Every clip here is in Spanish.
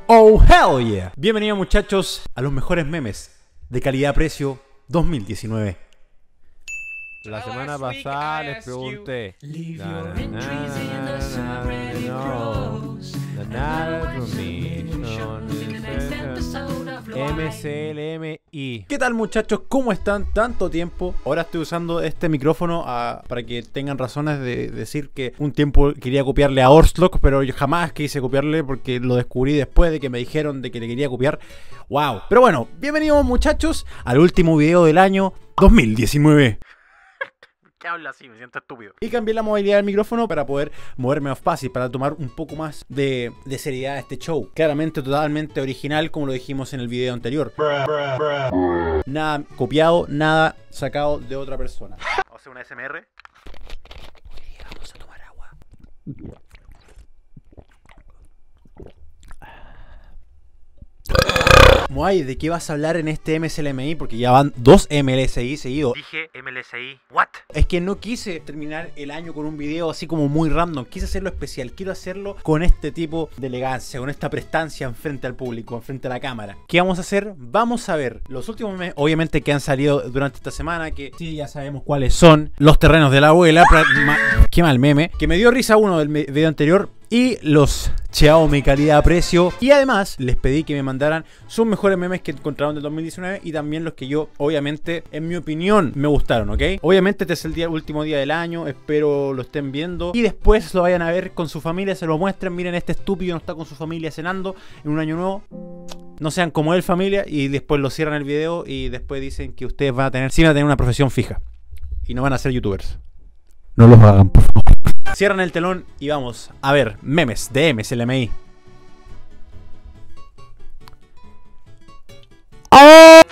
Oh hell yeah. Bienvenidos muchachos a los mejores memes de calidad-precio 2019. La semana pasada les pregunté MCLMI. ¿Qué tal muchachos? ¿Cómo están? Tanto tiempo. Ahora estoy usando este micrófono para que tengan razones de decir que un tiempo quería copiarle a Orslock, pero yo jamás quise copiarle porque lo descubrí después de que me dijeron de que le quería copiar. Wow. Pero bueno, bienvenidos muchachos al último video del año 2019. ¿Qué habla así? Me siento estúpido. Y cambié la movilidad del micrófono para poder moverme más fácil, para tomar un poco más de seriedad a este show. Claramente totalmente original, como lo dijimos en el video anterior. Nada copiado, nada sacado de otra persona. Vamos a hacer una SMR. Vamos a tomar agua. Moai, ¿de qué vas a hablar en este MSLMI? Porque ya van 2 MLSI seguidos. Dije MLSI. ¿What? Es que no quise terminar el año con un video así como muy random. Quise hacerlo especial. Quiero hacerlo con este tipo de elegancia, con esta prestancia enfrente al público, enfrente a la cámara. ¿Qué vamos a hacer? Vamos a ver los últimos memes, obviamente, que han salido durante esta semana. Que sí, ya sabemos cuáles son. Los terrenos de la abuela. Qué mal meme. Que me dio risa uno del video anterior. Y los Xiaomi calidad-precio. Y además les pedí que me mandaran sus mejores memes que encontraron del 2019. Y también los que yo, obviamente, en mi opinión, me gustaron, ¿ok? Obviamente este es el último día del año. Espero lo estén viendo. Y después lo vayan a ver con su familia. Se lo muestren. Miren, este estúpido no está con su familia cenando en un año nuevo. No sean como él, familia. Y después lo cierran el video. Y después dicen que ustedes van a tener, sí van a tener una profesión fija. Y no van a ser youtubers. No los hagan, por favor. Cierran el telón y vamos a ver memes de MSLMI. ¡Oh!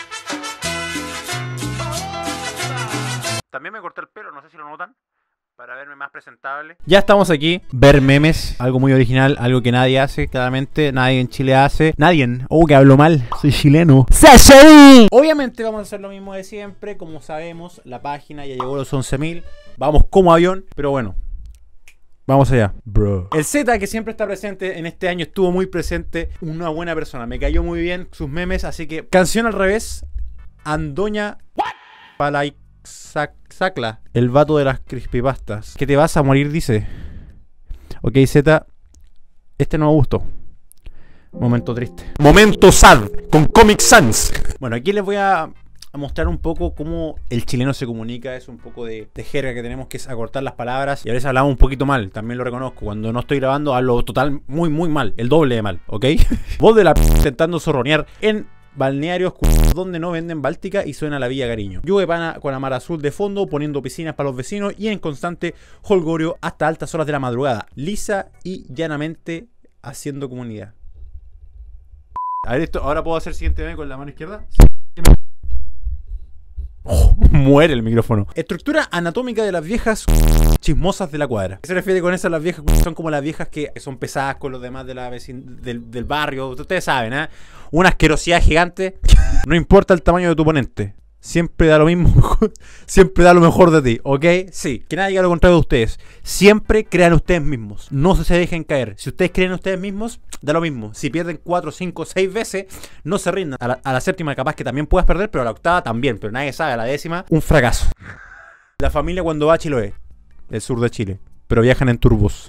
También me corté el pelo, no sé si lo notan, para verme más presentable. Ya estamos aquí, ver memes, algo muy original, algo que nadie hace, claramente, nadie en Chile hace. Nadie, que hablo mal, soy chileno. ¡Sí! Obviamente vamos a hacer lo mismo de siempre, como sabemos, la página ya llegó a los 11.000. Vamos como avión, pero bueno. Vamos allá, bro. El Z, que siempre está presente en este año, estuvo muy presente. Una buena persona, me cayó muy bien sus memes. Así que, canción al revés. Andoña Palaizacla, el vato de las creepypastas. Que te vas a morir, dice. Ok, Z, este no me gustó. Momento triste. Momento sad, con Comic Sans. Bueno, aquí les voy a mostrar un poco cómo el chileno se comunica. Es un poco de jerga que tenemos, que es acortar las palabras. Y a veces hablamos un poquito mal, también lo reconozco. Cuando no estoy grabando hablo total muy mal, el doble de mal, ¿ok? Voz de la intentando zorronear en balnearios donde no venden Báltica y suena la Villa Cariño. Llueve pana con la mar azul de fondo, poniendo piscinas para los vecinos y en constante holgorio hasta altas horas de la madrugada. Lisa y llanamente haciendo comunidad. A ver, esto, ahora puedo hacer el siguiente meme con la mano izquierda. Oh, muere el micrófono. Estructura anatómica de las viejas chismosas de la cuadra. ¿Qué se refiere con eso? Las viejas son como las viejas que son pesadas con los demás de la del barrio. Ustedes saben, ¿eh? Una asquerosidad gigante. No importa el tamaño de tu oponente. Siempre da lo mismo. Siempre da lo mejor de ti, ¿ok? Sí, que nadie diga lo contrario de ustedes. Siempre crean ustedes mismos. No se dejen caer. Si ustedes creen en ustedes mismos, da lo mismo. Si pierden 4, 5, 6 veces, no se rindan. A la séptima capaz que también puedas perder, pero a la octava también. Pero nadie sabe, a la décima, un fracaso. La familia cuando va a Chiloé, el sur de Chile, pero viajan en turbus.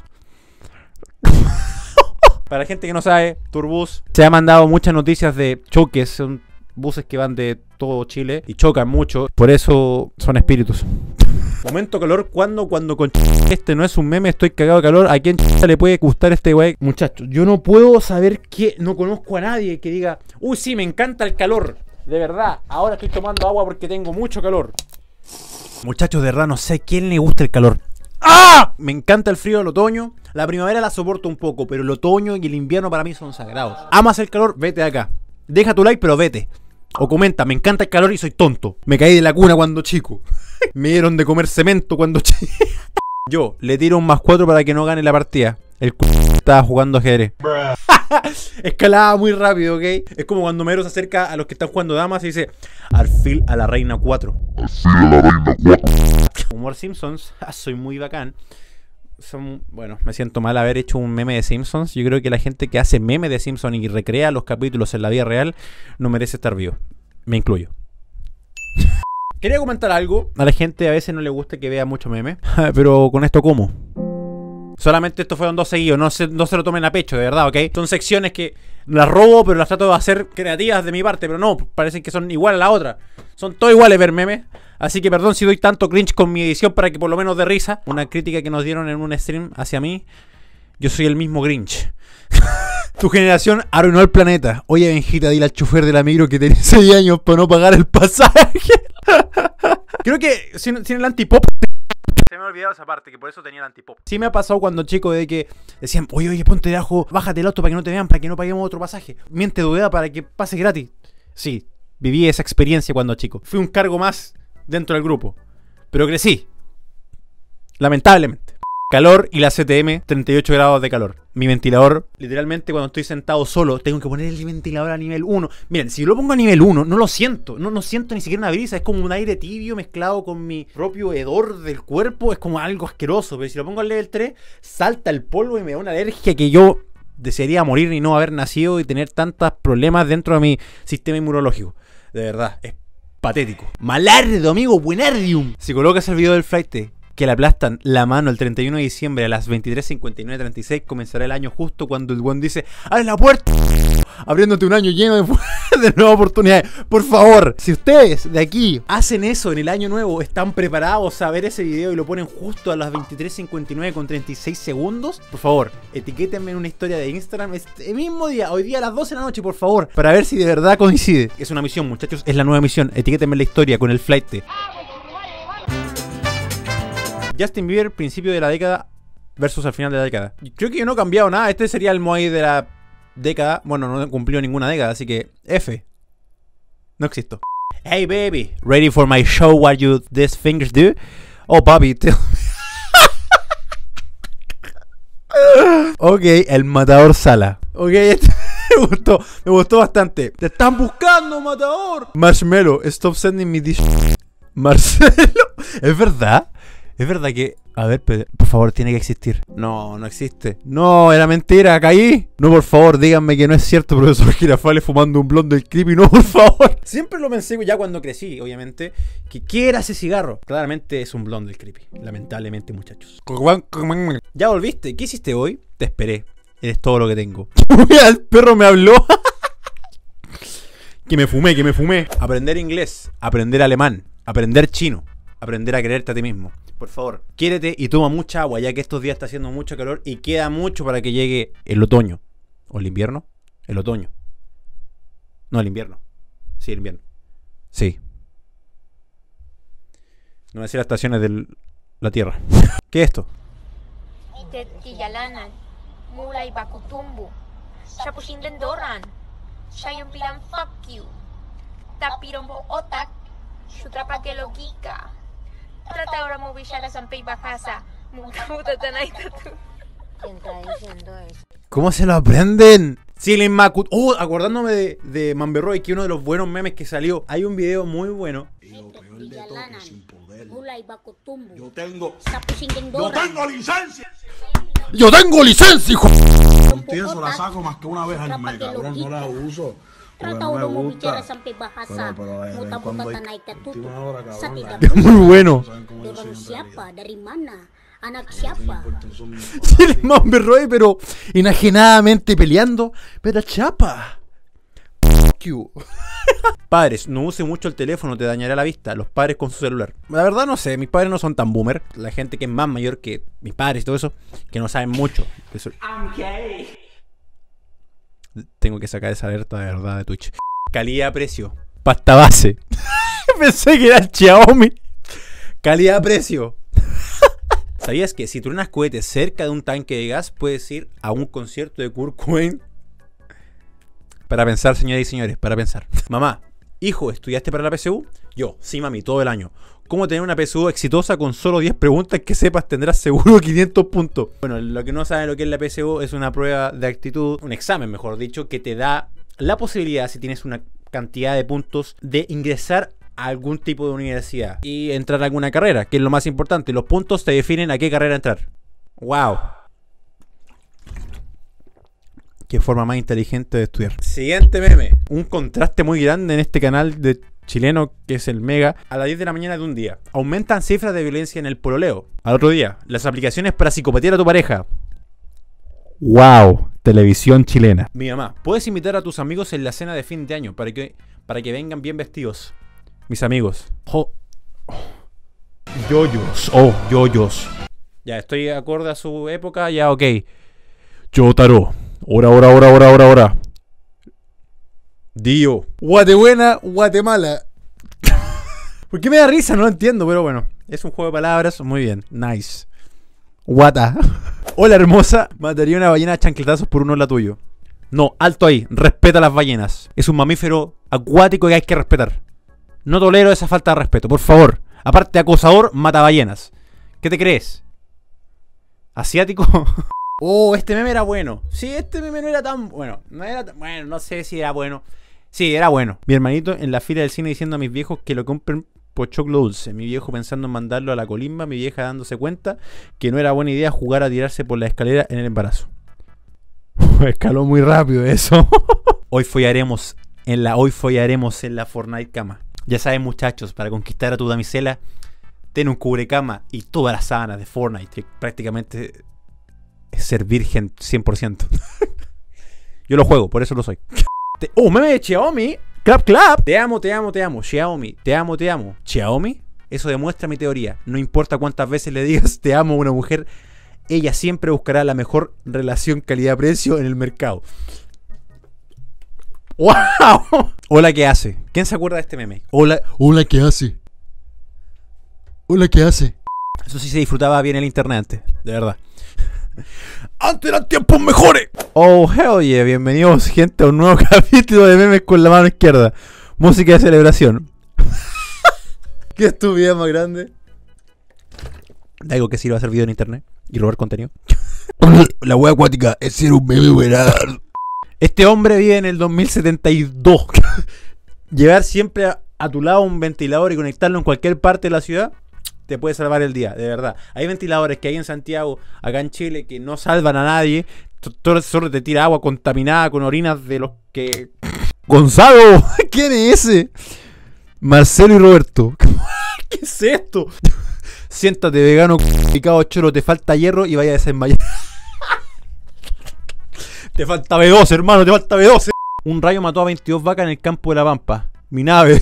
Para la gente que no sabe, turbus, se ha mandado muchas noticias de choques. Son buses que van de todo Chile y chocan mucho, por eso son espíritus. Momento calor, cuando con este no es un meme, estoy cagado de calor. ¿A quién le puede gustar este wey? Muchachos, yo no puedo saber que no conozco a nadie que diga, uy, sí, me encanta el calor. De verdad, ahora estoy tomando agua porque tengo mucho calor. Muchachos, de verdad, no sé a quién le gusta el calor. ¡Ah! Me encanta el frío del otoño. La primavera la soporto un poco, pero el otoño y el invierno para mí son sagrados. ¿Amas el calor? Vete de acá. Deja tu like, pero vete. O comenta, me encanta el calor y soy tonto. Me caí de la cuna cuando chico. Me dieron de comer cemento cuando chico. Yo le tiro un +4 para que no gane la partida. El estaba jugando ajedrez. Escalaba muy rápido, ¿ok? Es como cuando Mero se acerca a los que están jugando damas y dice: alfil a la reina 4. Alfil a la reina 4. Humor Simpsons, soy muy bacán. Bueno, me siento mal haber hecho un meme de Simpsons. Yo creo que la gente que hace memes de Simpsons y recrea los capítulos en la vida real no merece estar vivo. Me incluyo. Quería comentar algo. A la gente a veces no le gusta que vea mucho meme. Pero con esto, ¿cómo? Solamente estos fueron 2 seguidos. No se lo tomen a pecho, de verdad, ¿ok? Son secciones que las robo, pero las trato de hacer creativas de mi parte. Pero no, parecen que son igual a la otra. Son todos iguales ver memes. Así que perdón si doy tanto cringe con mi edición para que por lo menos dé risa. Una crítica que nos dieron en un stream hacia mí. Yo soy el mismo Grinch. Tu generación arruinó el planeta. Oye, Benjita, dile al chofer de la micro que tenía 6 años para no pagar el pasaje. Creo que sin el antipop. Se me ha olvidado esa parte, que por eso tenía el antipop. Sí me ha pasado cuando chico de que decían, oye, ponte de ajo, bájate el auto para que no te vean, para que no paguemos otro pasaje. Miente duda para que pase gratis. Sí, viví esa experiencia cuando chico. Fui un cargo más dentro del grupo. Pero crecí. Lamentablemente. Calor y la CTM, 38 grados de calor. Mi ventilador, literalmente cuando estoy sentado solo, tengo que poner el ventilador a nivel 1. Miren, si yo lo pongo a nivel 1, no lo siento. No siento ni siquiera una brisa. Es como un aire tibio mezclado con mi propio hedor del cuerpo. Es como algo asqueroso. Pero si lo pongo al nivel 3, salta el polvo y me da una alergia que yo desearía morir y no haber nacido y tener tantos problemas dentro de mi sistema inmunológico. De verdad, es patético. Malardo, amigo, buenardium. Si colocas el video del flight que le aplastan la mano el 31 de diciembre a las 23:59:36, comenzará el año justo cuando el buen dice ¡abre la puerta! Abriéndote un año lleno de nuevas oportunidades. Por favor, si ustedes de aquí hacen eso en el año nuevo, están preparados a ver ese video y lo ponen justo a las 23:59:36 segundos, por favor, etiquétenme en una historia de Instagram este mismo día, hoy día a las 12 de la noche, por favor, para ver si de verdad coincide. Es una misión, muchachos, es la nueva misión. Etiquétenme en la historia con el flight. Justin Bieber, principio de la década versus al final de la década. Creo que yo no he cambiado nada. Este sería el Moai de la década. Bueno, no he cumplido ninguna década, así que F. No existo. Hey baby, ready for my show what you these fingers do? Oh papi, tell me. Ok, el matador Sala. Ok, este me gustó bastante. Te están buscando, matador. Marshmello, stop sending me this. Marcelo, ¿es verdad? Es verdad que... A ver, por favor, tiene que existir. No, no existe. No, era mentira, caí. No, por favor, díganme que no es cierto, profesor Girafales fumando un blond del creepy. No, por favor. Siempre lo pensé ya cuando crecí, obviamente, que ¿qué era ese cigarro? Claramente es un blond del creepy. Lamentablemente, muchachos. Ya volviste. ¿Qué hiciste hoy? Te esperé. Eres todo lo que tengo. El perro me habló. Que me fumé. Aprender inglés, aprender alemán, aprender chino, aprender a quererte a ti mismo. Por favor, quiérete y toma mucha agua, ya que estos días está haciendo mucho calor y queda mucho para que llegue el otoño. ¿O el invierno? El otoño. No, el invierno. Sí, el invierno. Sí. No me sé las estaciones de la Tierra. ¿Qué es esto? Trata ahora movilizar sampai bahasa. Muta tanaita tu. ¿Quién está diciendo eso? ¿Cómo se lo aprenden? Silin Makut. Oh, acordándome de Mamberroy, que uno de los buenos memes que salió. Hay un video muy bueno. Lo peor de todo, sin poder. Yo tengo licencia. ¡Yo tengo licencia, hijo! Eso la saco más que una vez al mes, cabrón. No la uso. Trata ahora movilizar sampai bahasa. Muta tanaita tu. Es muy bueno. Orang siapa? Dari mana? Anak siapa? Silin Mamberroy, pero enajenadamente peleando. Pero chapa. Padres, no use mucho el teléfono, te dañará la vista. Los padres con su celular. La verdad no sé, mis padres no son tan boomer. La gente que es más mayor que mis padres y todo eso, que no saben mucho. Tengo que sacar esa alerta de verdad de Twitch. Calidad-precio. Pasta base. Pensé que era el Xiaomi. Calidad-precio. ¿Sabías que si truenas cohetes cerca de un tanque de gas, puedes ir a un concierto de Kurt Cobain? Para pensar, señoras y señores, para pensar. Mamá, hijo, ¿estudiaste para la PSU? Yo, sí mami, todo el año. ¿Cómo tener una PSU exitosa con solo 10 preguntas que sepas tendrás seguro 500 puntos? Bueno, lo que no saben lo que es la PSU es una prueba de actitud, un examen mejor dicho, que te da la posibilidad, si tienes una cantidad de puntos, de ingresar a algún tipo de universidad y entrar a alguna carrera, que es lo más importante. Los puntos te definen a qué carrera entrar. Wow. Qué forma más inteligente de estudiar. Siguiente meme. Un contraste muy grande en este canal de chileno que es el Mega. A las 10 de la mañana de un día. Aumentan cifras de violencia en el pololeo. Al otro día. Las aplicaciones para psicopatear a tu pareja. Wow. Televisión chilena. Mi mamá. Puedes invitar a tus amigos en la cena de fin de año para que vengan bien vestidos. Mis amigos. Yoyos. Oh, yoyos. Ya, estoy acorde a su época. Ya, ok. Yotaro. Ora. Dio. Guatebuena, Guatemala. ¿Por qué me da risa? No lo entiendo, pero bueno. Es un juego de palabras. Muy bien. Nice. Guata. Hola, hermosa. Mataría una ballena a chancletazos por un hola tuyo. No, alto ahí. Respeta a las ballenas. Es un mamífero acuático que hay que respetar. No tolero esa falta de respeto, por favor. Aparte de acosador, mata ballenas. ¿Qué te crees? ¿Asiático? Oh, este meme era bueno. Sí, este meme no era tan bueno. Bueno, no sé si era bueno. Sí, era bueno. Mi hermanito en la fila del cine diciendo a mis viejos que lo compren pochoclo dulce. Mi viejo pensando en mandarlo a la colimba. Mi vieja dándose cuenta que no era buena idea jugar a tirarse por la escalera en el embarazo. Escaló muy rápido eso. Hoy follaremos en la Fortnite cama. Ya saben, muchachos, para conquistar a tu damisela, ten un cubrecama y todas las sábanas de Fortnite, que prácticamente es ser virgen 100%. Yo lo juego, por eso lo soy. Meme de Xiaomi. Clap. Te amo. Xiaomi, te amo. Xiaomi, eso demuestra mi teoría. No importa cuántas veces le digas te amo a una mujer, ella siempre buscará la mejor relación calidad-precio en el mercado. ¡Wow! Hola, ¿qué hace? ¿Quién se acuerda de este meme? Hola, ¿qué hace? Hola, ¿qué hace? Eso sí se disfrutaba bien el internet antes, de verdad. ¡Antes eran tiempos mejores! Oh, hell yeah, bienvenidos, gente, a un nuevo capítulo de memes con la mano izquierda. Música de celebración. ¿Qué estupidez más grande? De algo que sirva a hacer video en internet y robar contenido. La wea acuática es ser un meme buenardo. Este hombre vive en el 2072. Llevar siempre a tu lado un ventilador y conectarlo en cualquier parte de la ciudad te puede salvar el día, de verdad. Hay ventiladores que hay en Santiago, acá en Chile, que no salvan a nadie. Solo te tira agua contaminada con orinas de los que... ¡Gonzalo! ¿Quién es ese? Marcelo y Roberto. ¿Qué es esto? Siéntate, vegano, picado choro, te falta hierro y vaya a desmayar. Te falta B12, hermano, te falta B12. Un rayo mató a 22 vacas en el campo de la Pampa. Mi nave.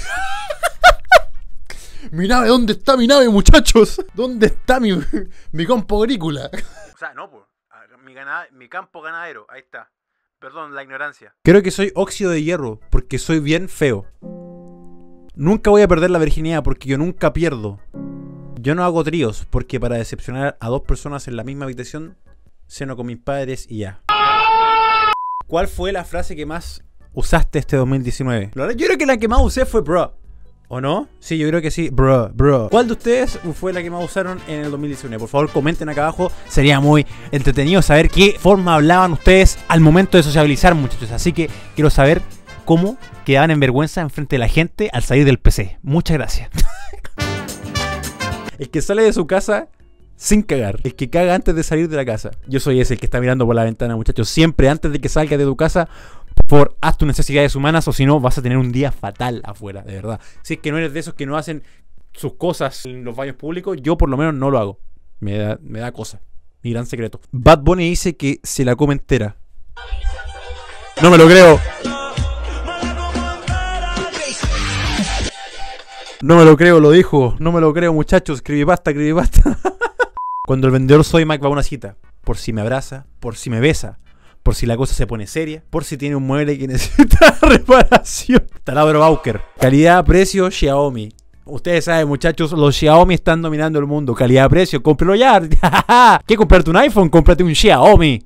Mi nave, ¿dónde está mi nave, muchachos? ¿Dónde está mi campo agrícola? O sea, no, pues. Mi campo ganadero, ahí está. Perdón, la ignorancia. Creo que soy óxido de hierro, porque soy bien feo. Nunca voy a perder la virginidad, porque yo nunca pierdo. Yo no hago tríos, porque para decepcionar a dos personas en la misma habitación, ceno con mis padres y ya. ¿Cuál fue la frase que más usaste este 2019? Yo creo que la que más usé fue bro. ¿O no? Sí, yo creo que sí. Bro. ¿Cuál de ustedes fue la que más usaron en el 2019? Por favor, comenten acá abajo. Sería muy entretenido saber qué forma hablaban ustedes al momento de sociabilizar, muchachos. Así que quiero saber cómo quedaban en vergüenza enfrente de la gente al salir del PC. Muchas gracias. El que sale de su casa sin cagar. El que caga antes de salir de la casa. Yo soy ese, el que está mirando por la ventana, muchachos. Siempre antes de que salgas de tu casa, por favor, haz tus necesidades humanas, o si no, vas a tener un día fatal afuera, de verdad. Si es que no eres de esos que no hacen sus cosas en los baños públicos, yo por lo menos no lo hago. Me da cosa. Mi gran secreto. Bad Bunny dice que se la come entera. No me lo creo. No me lo creo, lo dijo. No me lo creo, muchachos. Creepypasta. Cuando el vendedor Soy Mike va a una cita, por si me abraza, por si me besa, por si la cosa se pone seria, por si tiene un mueble que necesita reparación. Taladro Bauker. Calidad-precio Xiaomi. Ustedes saben, muchachos, los Xiaomi están dominando el mundo. Calidad-precio, cómpralo ya. ¿Qué, comprarte un iPhone? Cómprate un Xiaomi.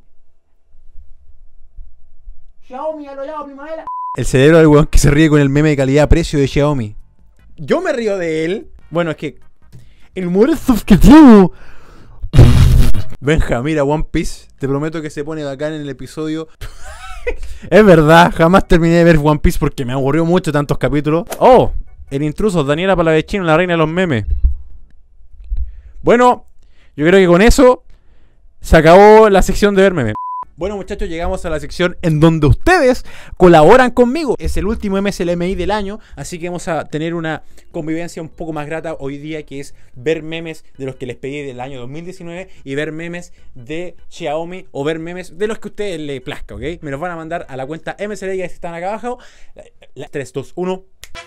Xiaomi, a lo lado, primavera. El cerebro del weón que se ríe con el meme de calidad-precio de Xiaomi. Yo me río de él. Bueno, es que el humor es subjetivo. Benja, mira One Piece. Te prometo que se pone bacán en el episodio. Es verdad, jamás terminé de ver One Piece porque me aburrió mucho tantos capítulos. Oh, el intruso, Daniela Palavecino, la reina de los memes. Bueno, yo creo que con eso Se acabó la sección de ver memes. Bueno, muchachos, llegamos a la sección en donde ustedes colaboran conmigo. Es el último MSLMI del año, así que vamos a tener una convivencia un poco más grata hoy día, que es ver memes de los que les pedí del año 2019 y ver memes de Xiaomi o ver memes de los que a ustedes les plazca, ¿ok? Me los van a mandar a la cuenta MSLMI que están acá abajo. 3, 2, 1...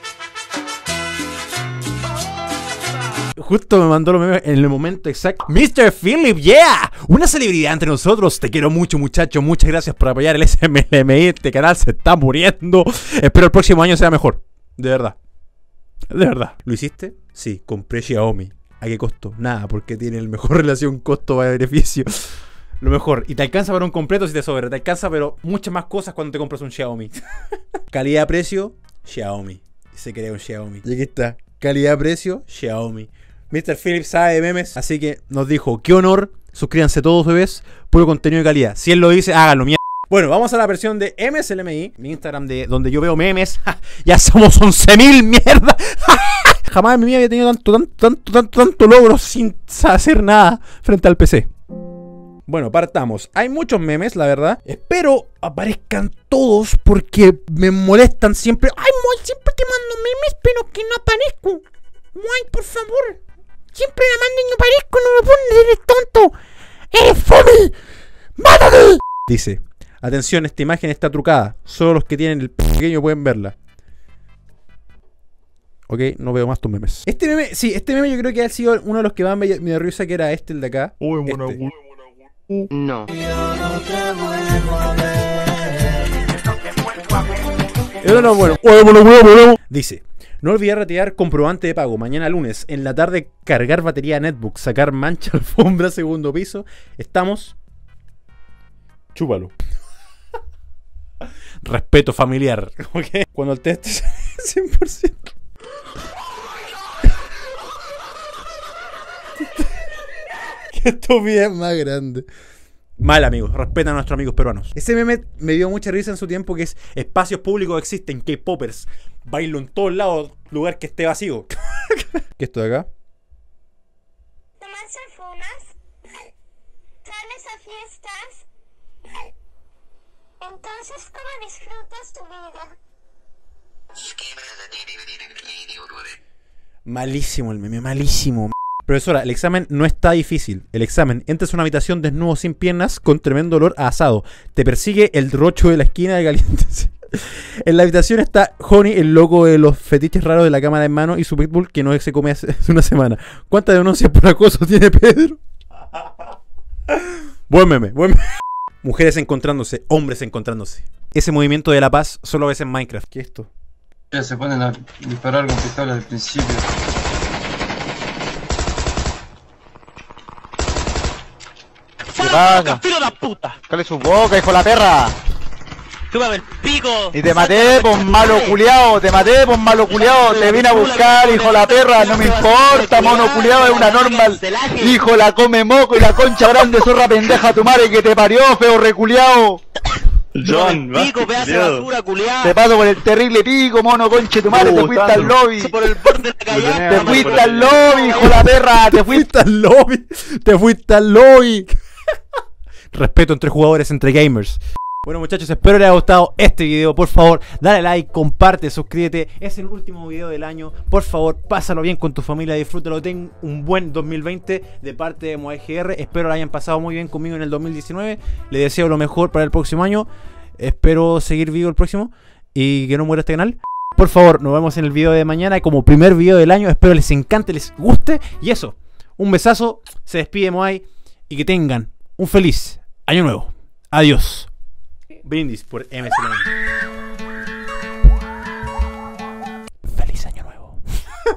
Justo me mandó los memes en el momento exacto. Mr. Philip, yeah, una celebridad entre nosotros. Te quiero mucho, muchacho. Muchas gracias por apoyar el SMLMI. Este canal se está muriendo. Espero el próximo año sea mejor. De verdad. De verdad. ¿Lo hiciste? Sí, compré Xiaomi. ¿A qué costo? Nada, porque tiene el mejor relación costo-beneficio. Lo mejor. Y te alcanza para un completo si te sobra. Te alcanza, pero muchas más cosas cuando te compras un Xiaomi. Calidad-precio, Xiaomi. Se crea un Xiaomi. Y aquí está. Calidad-precio, Xiaomi. Mr. Philip sabe de memes, así que nos dijo, qué honor, suscríbanse todos, bebés, puro contenido de calidad. Si él lo dice, háganlo, mierda. Bueno, vamos a la versión de MSLMI, mi Instagram de donde yo veo memes. Ya somos 11.000, mierda. Jamás en mi vida había tenido tanto logro sin hacer nada frente al PC. Bueno, partamos. Hay muchos memes, la verdad. Espero aparezcan todos porque me molestan siempre. Ay, Moy, siempre te mando memes, pero que no aparezco. Moy, por favor. Siempre la mando y no aparezco, no me pones, eres tonto. ¡Eres fome! ¡Mátate! Dice, atención, esta imagen está trucada. Solo los que tienen el pequeño pueden verla. Ok, no veo más tus memes. Este meme, sí, este meme yo creo que ha sido uno de los que más me dio risa, que era este, el de acá. Uy, este. No. Dice, no olvidar retirar comprobante de pago. Mañana lunes, en la tarde, cargar batería de netbook, sacar mancha alfombra, segundo piso. Estamos... Chúpalo. Respeto familiar. ¿Okay? Cuando el test es 100%. Qué estupidez más grande. Mal, amigos, respetan a nuestros amigos peruanos. Ese meme me dio mucha risa en su tiempo, que es espacios públicos existen, K-popers. Bailo en todos lados, lugar que esté vacío. ¿Qué es esto de acá? ¿Tomas funas? ¿Sales a fiestas? Entonces, ¿cómo disfrutas tu vida? Malísimo el meme, malísimo. Profesora, el examen no está difícil. El examen, entras a una habitación desnudo sin piernas con tremendo olor a asado. Te persigue el rocho de la esquina de caliente. En la habitación está Honey, el loco de los fetiches raros de la cámara en mano, y su pitbull que no se come hace una semana. ¿Cuántas denuncias por acoso tiene Pedro? Buen meme, buen meme. Mujeres encontrándose, hombres encontrándose. Ese movimiento de la paz solo ves en Minecraft. ¿Qué es esto? Ya se ponen a disparar con pistolas del principio. ¡Filo la puta! ¡Cale su boca, hijo de la perra! ¡Chúpame el pico! Y te maté, por malo culiao, te maté, por malo culiao, te vine a buscar, hijo de la perra, no me importa, mono culiao, es una normal. Hijo, la come moco y la concha grande, zorra pendeja, tu madre que te parió, feo reculiao. John, pico, pedazo de basura, culiao. Te paso por el terrible pico, mono conche, tu madre, te fuiste al lobby. Por el borde de la calle. Te fuiste al lobby, hijo de la perra, te fuiste al lobby. Te fuiste al lobby. Respeto entre jugadores, entre gamers. Bueno, muchachos, espero les haya gustado este video. Por favor, dale like, comparte, suscríbete. Es el último video del año. Por favor, pásalo bien con tu familia, disfrútalo. Ten un buen 2020 de parte de MoeGR. Espero lo hayan pasado muy bien conmigo en el 2019. Les deseo lo mejor para el próximo año. Espero seguir vivo el próximo y que no muera este canal. Por favor, nos vemos en el video de mañana como primer video del año. Espero les encante, les guste. Y eso, un besazo. Se despide Moai y que tengan un feliz año nuevo. Adiós. Brindis por MSLMI.